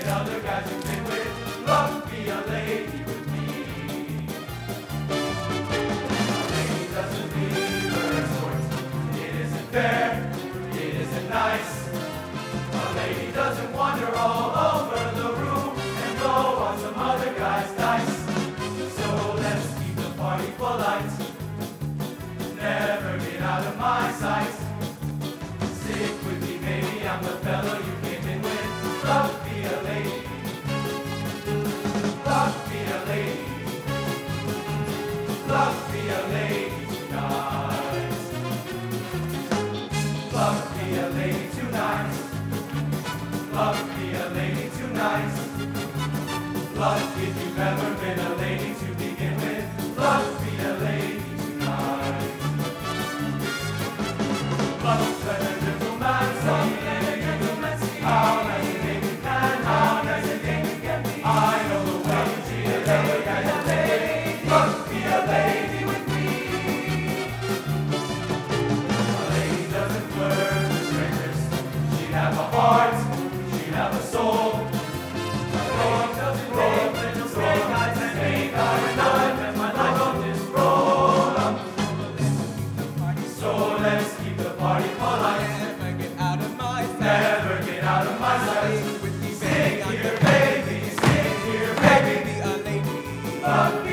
and other guys you've been with. Love, be a lady with me. A lady doesn't leave her escorts. It isn't fair, it isn't nice. A lady doesn't wander all over the room and blow on some other guy's dice. So let's keep the party polite. Never get out of my sight. Stick with me, baby, I'm the fellow you came in with. Love, be a lady. Love, be a lady. Love, be a lady tonight. Love, be a lady tonight. Love, be a lady tonight. Love, if you've ever been a lady to begin with. Love, be a lady tonight. Love, let a gentleman see. How nice a lady can, how nice a lady can be. I know the way you treat a lady and a lady. Love, be a lady with me. A lady doesn't flirt with strangers. She'd have a heart, she'd have a soul. A lady doesn't take little snake eyes and make eyes and eyes and my life on this roll. So let's keep the party polite. Never get out of my sight. Never get out of my sight. With me, Sit here, baby. Sit here, baby. Be a lady. Love,